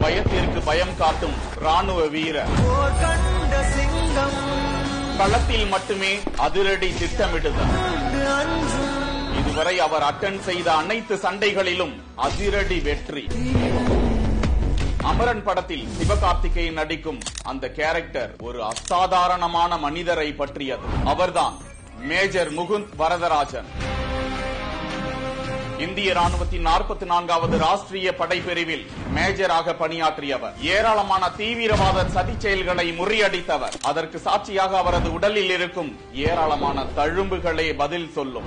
பயத்திற்கு பயம் காட்டும் ராணுவ வீரர். களத்தில் மட்டுமே அதிரடி திட்டமிடுதல். இதுவரை அவர் அட்டன் செய்த அனைத்து சண்டைகளிலும் அதிரடி வெற்றி. அமரன் படத்தில் சிவகார்த்திகேயன் நடிக்கும் அந்த கேரக்டர் ஒரு அசாதாரணமான மனிதரை பற்றியது. அவர்தான் மேஜர் முகுந்த் வரதராஜன். இந்திய ராணுவத்தின் 44வது ராஷ்டிரிய படைப்பிரிவில் மேஜராக பணியாற்றியவர். ஏராளமான தீவிரவாத சதி செயல்களை முறியடித்தவர். அதற்கு சாட்சியாக அவரது உடலில் இருக்கும் ஏராளமான தழும்புகளே பதில் சொல்லும்.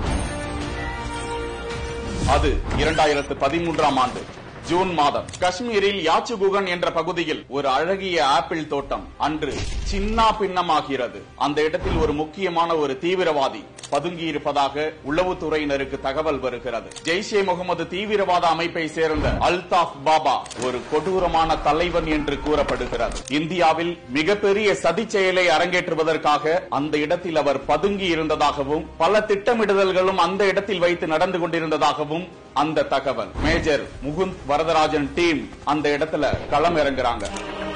அது 2013ஆம் ஆண்டு ஜூன் மாதம் காஷ்மீரில் யாச்சுகுகன் என்ற பகுதியில் ஒரு அழகிய ஆப்பிள் தோட்டம் அன்று சின்ன பின்னமாகிறது. அந்த இடத்தில் ஒரு முக்கியமான ஒரு தீவிரவாதி பதுங்கி இருப்பதாக உளவுத்துறையினருக்கு தகவல் வருகிறது. ஜெய்ஷே முகமது தீவிரவாத அமைப்பை சேர்ந்த அல்தாப் பாபா ஒரு கொடூரமான தலைவன் என்று கூறப்படுகிறது. இந்தியாவில் மிகப்பெரிய சதி செயலை அரங்கேற்றுவதற்காக அந்த இடத்தில் அவர் பதுங்கி இருந்ததாகவும் பல திட்டமிடுதல்களும் அந்த இடத்தில் வைத்து நடந்து கொண்டிருந்ததாகவும் அந்த தகவல். மேஜர் முகுந்த் வரதராஜன் டீம் அந்த இடத்துல களம் இறங்குறாங்க.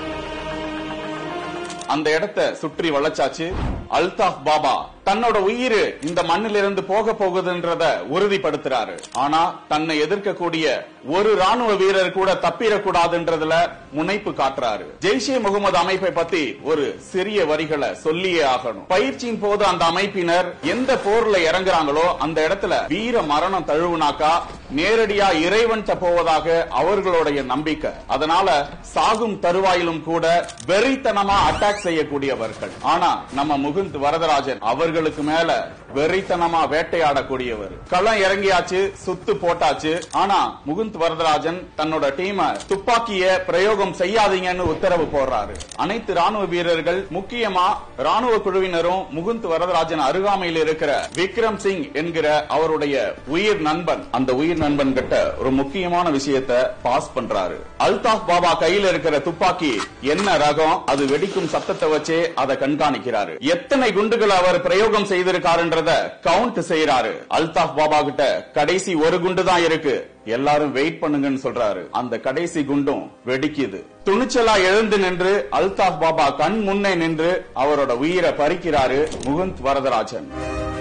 அந்த இடத்தை சுற்றி வளைச்சாச்சு. அல்தாப் பாபா தன்னோட உயிர் இந்த மண்ணிலிருந்து போக போகுதுன்றத உறுதிப்படுத்துறாரு. ஆனா தன்னை எதிர்க்கக்கூடிய ஒரு ராணுவ வீரர் கூட தப்பிடக்கூடாதுன்றதுல முனைப்பு காட்டுறாரு. ஜெய்ஷே முகமது அமைப்பை பத்தி ஒரு சிறிய வரிகளை சொல்லியே ஆகணும். பயிற்சியின் போது அந்த அமைப்பினர் எந்த போர்ல இறங்குறாங்களோ அந்த இடத்துல வீர மரணம் தழுவுனாக்கா நேரடியா இறைவன் போவதாக அவர்களுடைய நம்பிக்கை. அதனால சாகும் தருவாயிலும் கூட வெறித்தனமா அட்டாக் செய்யக்கூடியவர்கள். ஆனா நம்ம முகுந்த் வரதராஜன் அவர்களுக்கு மேல வெறித்தனமா வேட்டையாடக்கூடியவர். களம் இறங்கியாச்சு, சுத்து போட்டாச்சு. ஆனா முகுந்த் வரதராஜன் தன்னோட டீமை துப்பாக்கிய பிரயோகம் செய்யாதீங்கன்னு உத்தரவு போடுறாரு. அனைத்து ராணுவ வீரர்கள், முக்கியமா ராணுவ குழுவினரும் முகுந்த் வரதராஜன் அருகாமையில் இருக்கிற விக்ரம் சிங் என்கிற அவருடைய உயிர் நண்பன், அந்த உயிர் நண்பன் கிட்ட ஒரு முக்கியமான விஷயத்தை பாஸ் பண்றாரு. அல்தாப் பாபா கையில் இருக்கிற துப்பாக்கி என்ன ரகம், அது வெடிக்கும் சத்தத்தை வச்சே அதை கண்காணிக்கிறாரு. எத்தனை குண்டுகள் அவர் பிரயோகம் செய்திருக்காருன்றத கவுண்ட் செய்யறாரு. அல்தாப் பாபா கிட்ட கடைசி ஒரு குண்டு தான் இருக்கு, எல்லாரும் வெயிட் பண்ணுங்கன்னு சொல்றாரு. அந்த கடைசி குண்டும் வெடிக்குது. துணிச்சலா எழுந்து நின்று அல்தாப் பாபா கண் முன்னே நின்று அவரோட உயிரை பறிக்கிறாரு முகுந்த் வரதராஜன்.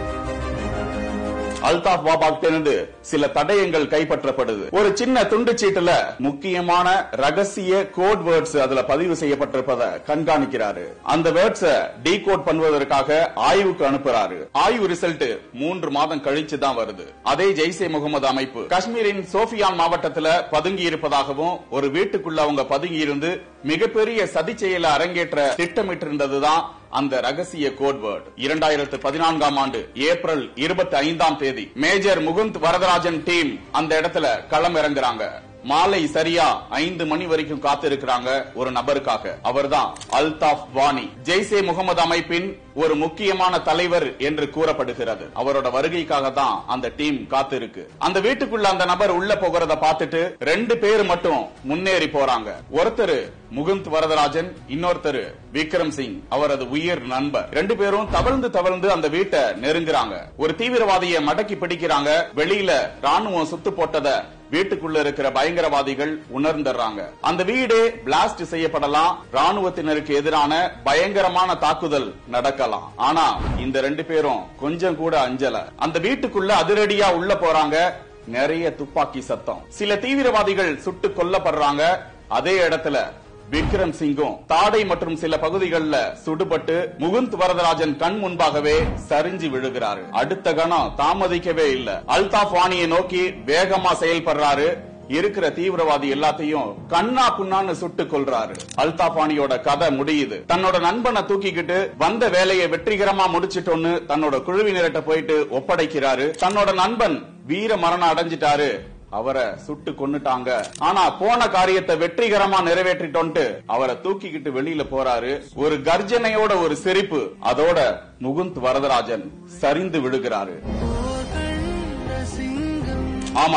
அல்தாப் பாபா கிட்ட சில தடயங்கள் கைப்பற்றப்படுது. ஒரு சின்ன துண்டு சீட்டுல முக்கியமான ரகசிய கோட் வேர்ட்ஸ் அதுல பதிவு செய்யப்பட்டிருப்பதை கண்காணிக்கிறாரு. அந்த வேர்ட்ஸ் டீகோட் பண்ணுவதற்காக ஆய்வுக்கு அனுப்புறாரு. ஆய்வு ரிசல்ட் 3 மாதம் கழிச்சு தான் வருது. அதே ஜெய்ஷே முகமது அமைப்பு காஷ்மீரின் சோஃபியான் மாவட்டத்துல பதுங்கி இருப்பதாகவும் ஒரு வீட்டுக்குள்ள அவங்க பதுங்கி இருந்து மிகப்பெரிய சதி செயலை அரங்கேற்ற திட்டமிட்டிருந்ததுதான் அந்த ரகசிய கோட் வேர்ட். 2014ஆம் ஆண்டு ஏப்ரல் 25ஆம் தேதி மேஜர் முகுந்த் வரதராஜன் டீம் அந்த இடத்துல களம் இறங்குறாங்க. மாலை சரியா 5 மணி வரைக்கும் காத்திருக்கிறாங்க ஒரு நபருக்காக. அவர்தான் அல்தாப் வானி, ஜெய்ஷே முகமது அமைப்பின் ஒரு முக்கியமான தலைவர் என்று கூறப்படுகிறது. அவரோட வருகைக்காக தான் அந்த டீம் காத்திருக்கு. அந்த வீட்டுக்குள்ள அந்த நபர் உள்ள போகிறத பார்த்துட்டு 2 பேர் மட்டும் முன்னேறி போறாங்க. ஒருத்தர் முகுந்த் வரதராஜன், இன்னொருத்தர் விக்ரம் சிங், அவரது உயிர் நண்பர். 2 பேரும் தவழ்ந்து அந்த வீட்டை நெருங்குறாங்க. ஒரு தீவிரவாதியை மடக்கி பிடிக்கிறாங்க. வெளியில ராணுவம் சுத்து போட்டத வீட்டுக்குள்ள இருக்கிற பயங்கரவாதிகள் உணர்ந்துறாங்க. அந்த வீடு பிளாஸ்ட் செய்யப்படலாம், ராணுவத்தினருக்கு எதிரான பயங்கரமான தாக்குதல் நடக்கலாம். ஆனா இந்த 2 பேரும் கொஞ்சம் கூட அஞ்சல. அந்த வீட்டுக்குள்ள அதிரடியா உள்ள போறாங்க. நிறைய துப்பாக்கி சத்தம். சில தீவிரவாதிகள் சுட்டு கொல்லப்படுறாங்க. அதே இடத்துல விக்ரம் சிங்கும் தாடை மற்றும் சில பகுதிகளில் சுடுபட்டு முகுந்த் வரதராஜன் கண் முன்பாகவே சரிஞ்சு விழுகிறாரு. அடுத்த கணம் தாமதிக்கவே இல்ல. அல்தாப் வானியை நோக்கி வேகமா செயல்படுறாரு. இருக்கிற தீவிரவாதி எல்லாத்தையும் கண்ணா புண்ணான்னு சுட்டு கொள்றாரு. அல்தாப் வானியோட கதை முடியுது. தன்னோட நண்பனை தூக்கிக்கிட்டு வந்த வேலையை வெற்றிகரமா முடிச்சிட்டோன்னு தன்னோட குழுவினர்கிட்ட போயிட்டு ஒப்படைக்கிறாரு. தன்னோட நண்பன் வீர மரணம் அடைஞ்சிட்டாரு, அவரை சுட்டு கொன்னுட்டாங்க, ஆனா போன காரியத்தை வெற்றிகரமா நிறைவேற்றிட்டோன்ட்டு அவரை தூக்கிக்கிட்டு வெளியில போறாரு. ஒரு கர்ஜனையோட ஒரு சிரிப்பு, அதோட முகுந்த் வரதராஜன் சரிந்து விழுகிறாரு. ஆமா,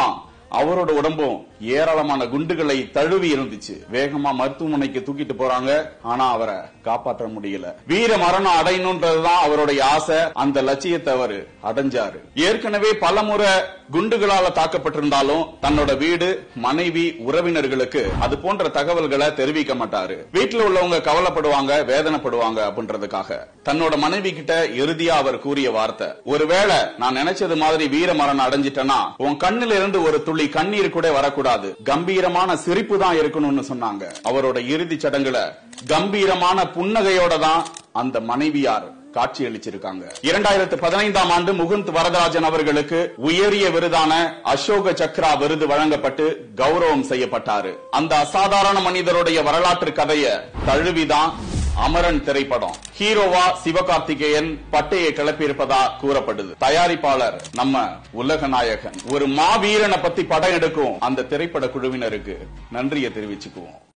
அவரோட உடம்பும் ஏராளமான குண்டுகளை தழுவி இருந்துச்சு. வேகமா மருத்துவமனைக்கு தூக்கிட்டு போறாங்க. ஆனா அவரை காப்பாற்ற முடியல. வீர மரணம் அடையணும்ன்றதுதான் அவருடைய ஆசை. அந்த லட்சியத்தை அவர் அடைஞ்சாரு. ஏற்கனவே பலமுறை குண்டுகளால தாக்கப்பட்டிருந்தாலும் தன்னோட வீடு, மனைவி, உறவினர்களுக்கு அது போன்ற தகவல்களை தெரிவிக்க மாட்டாரு. வீட்டுல உள்ளவங்க கவலைப்படுவாங்க, வேதனைப்படுவாங்க அப்படின்றதுக்காக தன்னோட மனைவி கிட்ட இறுதியா அவர் கூறிய வார்த்தை, ஒருவேளை நான் நினைச்சது மாதிரி வீர மரணம் அடைஞ்சிட்டேன்னா உன் கண்ணில இருந்து ஒரு துளி கண்ணீர் கூட வரக்கூடாது, கம்பீரமான சிரிப்பு தான் இருக்கணும்னு சொன்னாங்க. அவரோட இறுதி சடங்குல கம்பீரமான புன்னகையோட தான் அந்த மனைவியார் காட்சியளிச்சிருக்காங்க. 2015ஆம் ஆண்டு முகுந்த் வரதராஜன் அவர்களுக்கு உயரிய விருதான அசோக சக்ரா விருது வழங்கப்பட்டு கௌரவம் செய்யப்பட்டாரு. அந்த அசாதாரண மனிதருடைய வரலாற்று கதையை தழுவிதான் அமரன் திரைப்படம். ஹீரோவா சிவகார்த்திகேயன் பட்டையை கிளப்பியிருப்பதா கூறப்படுது. தயாரிப்பாளர் நம்ம உலக நாயகன். ஒரு மாவீரனை பத்தி படம் எடுக்கும் அந்த திரைப்பட குழுவினருக்கு நன்றியை தெரிவிச்சுக்குவோம்.